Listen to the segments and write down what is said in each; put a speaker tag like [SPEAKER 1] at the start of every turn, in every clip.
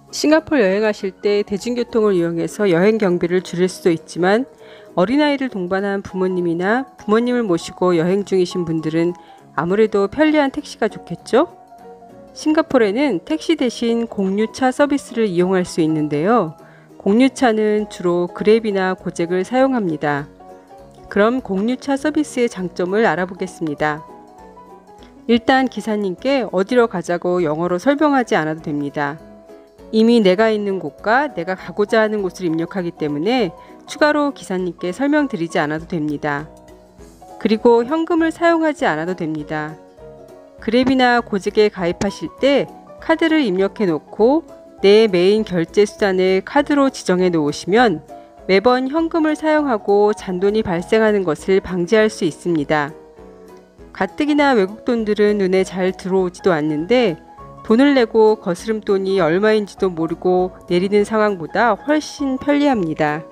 [SPEAKER 1] 싱가포르 여행하실 때 대중교통을 이용해서 여행 경비를 줄일 수도 있지만 어린아이를 동반한 부모님이나 부모님을 모시고 여행 중이신 분들은 아무래도 편리한 택시가 좋겠죠? 싱가포르에는 택시 대신 공유차 서비스를 이용할 수 있는데요. 공유차는 주로 그랩이나 고잭을 사용합니다. 그럼 공유차 서비스의 장점을 알아보겠습니다. 일단 기사님께 어디로 가자고 영어로 설명하지 않아도 됩니다. 이미 내가 있는 곳과 내가 가고자 하는 곳을 입력하기 때문에 추가로 기사님께 설명드리지 않아도 됩니다. 그리고 현금을 사용하지 않아도 됩니다. 그랩이나 고잭에 가입하실 때 카드를 입력해 놓고 내 메인 결제 수단을 카드로 지정해 놓으시면 매번 현금을 사용하고 잔돈이 발생하는 것을 방지할 수 있습니다. 가뜩이나 외국 돈들은 눈에 잘 들어오지도 않는데 돈을 내고 거스름돈이 얼마인지도 모르고 내리는 상황보다 훨씬 편리합니다.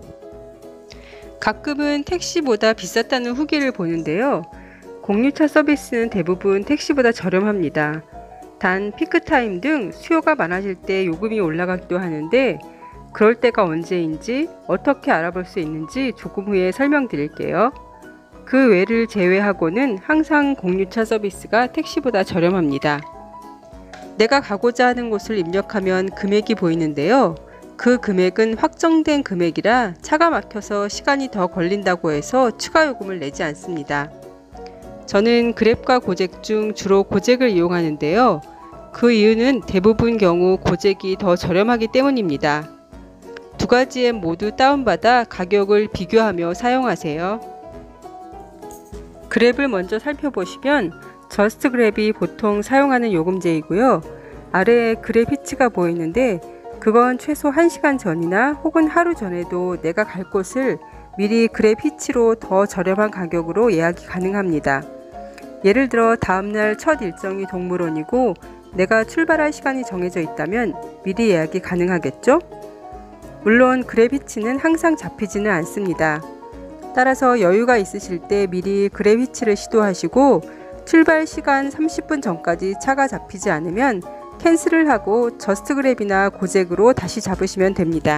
[SPEAKER 1] 가끔은 택시보다 비쌌다는 후기를 보는데요. 공유차 서비스는 대부분 택시보다 저렴합니다. 단 피크타임 등 수요가 많아질 때 요금이 올라가기도 하는데 그럴 때가 언제인지 어떻게 알아볼 수 있는지 조금 후에 설명드릴게요. 그 외를 제외하고는 항상 공유차 서비스가 택시보다 저렴합니다. 내가 가고자 하는 곳을 입력하면 금액이 보이는데요. 그 금액은 확정된 금액이라 차가 막혀서 시간이 더 걸린다고 해서 추가 요금을 내지 않습니다. 저는 그랩과 고잭 중 주로 고잭을 이용하는데요. 그 이유는 대부분 경우 고잭이 더 저렴하기 때문입니다. 두 가지 앱 모두 다운받아 가격을 비교하며 사용하세요. 그랩을 먼저 살펴보시면 저스트 그랩이 보통 사용하는 요금제이고요. 아래에 그랩 히치가 보이는데 그건 최소 1시간 전이나 혹은 하루 전에도 내가 갈 곳을 미리 그랩 히치로 더 저렴한 가격으로 예약이 가능합니다. 예를 들어 다음날 첫 일정이 동물원이고 내가 출발할 시간이 정해져 있다면 미리 예약이 가능하겠죠? 물론 그랩 히치는 항상 잡히지는 않습니다. 따라서 여유가 있으실 때 미리 그랩 히치를 시도하시고 출발 시간 30분 전까지 차가 잡히지 않으면 캔슬을 하고 저스트 그랩이나 고잭으로 다시 잡으시면 됩니다.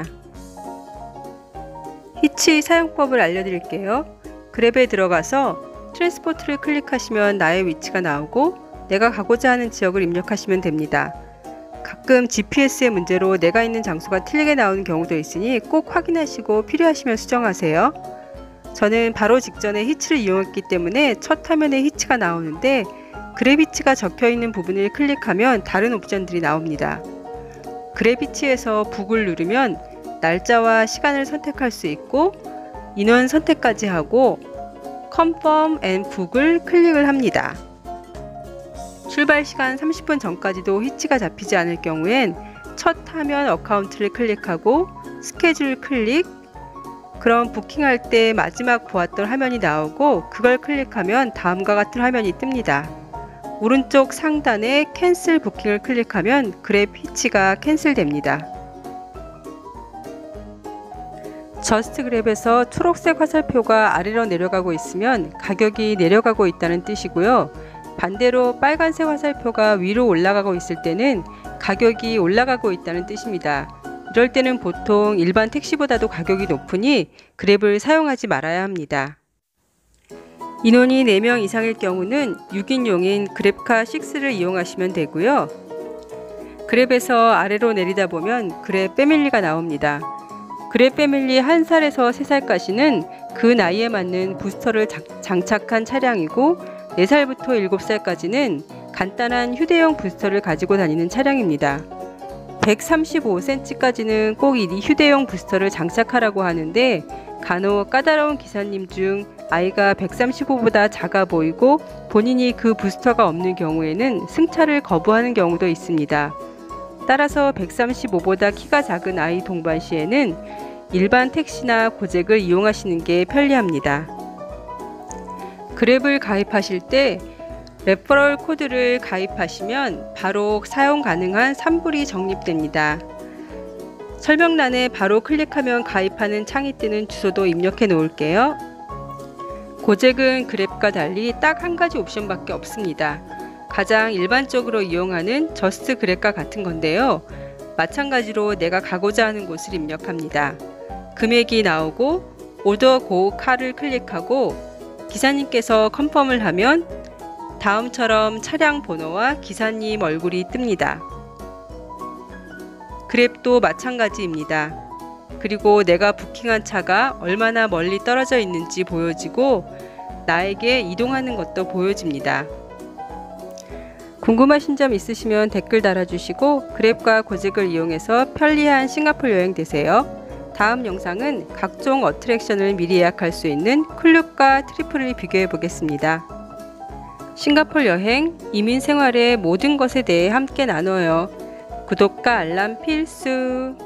[SPEAKER 1] 히치 사용법을 알려드릴게요. 그랩에 들어가서 트랜스포트를 클릭하시면 나의 위치가 나오고 내가 가고자 하는 지역을 입력하시면 됩니다. 가끔 GPS의 문제로 내가 있는 장소가 틀리게 나오는 경우도 있으니 꼭 확인하시고 필요하시면 수정하세요. 저는 바로 직전에 히치를 이용했기 때문에 첫 화면에 히치가 나오는데 그랩 히치가 적혀있는 부분을 클릭하면 다른 옵션들이 나옵니다. 그랩 히치에서 북을 누르면 날짜와 시간을 선택할 수 있고 인원 선택까지 하고 Confirm and Book을 클릭을 합니다. 출발 시간 30분 전까지도 히치가 잡히지 않을 경우엔 첫 화면 어카운트를 클릭하고 스케줄 클릭, 그럼 부킹할 때 마지막 보았던 화면이 나오고 그걸 클릭하면 다음과 같은 화면이 뜹니다. 오른쪽 상단에 캔슬 부킹을 클릭하면 그랩 히치가 캔슬됩니다. 저스트 그랩에서 초록색 화살표가 아래로 내려가고 있으면 가격이 내려가고 있다는 뜻이고요. 반대로 빨간색 화살표가 위로 올라가고 있을 때는 가격이 올라가고 있다는 뜻입니다. 이럴 때는 보통 일반 택시보다도 가격이 높으니 그랩을 사용하지 말아야 합니다. 인원이 4명 이상일 경우는 6인용인 그랩카 6를 이용하시면 되고요. 그랩에서 아래로 내리다 보면 그랩 패밀리가 나옵니다. 그랩 패밀리 1살에서 3살까지는 그 나이에 맞는 부스터를 장착한 차량이고 4살부터 7살까지는 간단한 휴대용 부스터를 가지고 다니는 차량입니다. 135cm까지는 꼭 이 휴대용 부스터를 장착하라고 하는데 간혹 까다로운 기사님 중 아이가 135보다 작아 보이고 본인이 그 부스터가 없는 경우에는 승차를 거부하는 경우도 있습니다. 따라서 135보다 키가 작은 아이 동반 시에는 일반 택시나 고잭을 이용하시는 게 편리합니다. 그랩을 가입하실 때 레퍼럴 코드를 가입하시면 바로 사용 가능한 산불이 적립됩니다. 설명란에 바로 클릭하면 가입하는 창이 뜨는 주소도 입력해 놓을게요. 고잭은 그랩과 달리 딱 한 가지 옵션밖에 없습니다. 가장 일반적으로 이용하는 저스트 그랩과 같은 건데요. 마찬가지로 내가 가고자 하는 곳을 입력합니다. 금액이 나오고 오더 고 카를 클릭하고 기사님께서 컨펌을 하면 다음처럼 차량 번호와 기사님 얼굴이 뜹니다. 그랩도 마찬가지입니다. 그리고 내가 부킹한 차가 얼마나 멀리 떨어져 있는지 보여지고 나에게 이동하는 것도 보여집니다. 궁금하신 점 있으시면 댓글 달아주시고 그랩과 고잭을 이용해서 편리한 싱가포르 여행 되세요. 다음 영상은 각종 어트랙션을 미리 예약할 수 있는 클룹과 트리플을 비교해 보겠습니다. 싱가포르 여행, 이민 생활의 모든 것에 대해 함께 나눠요. 구독과 알람 필수!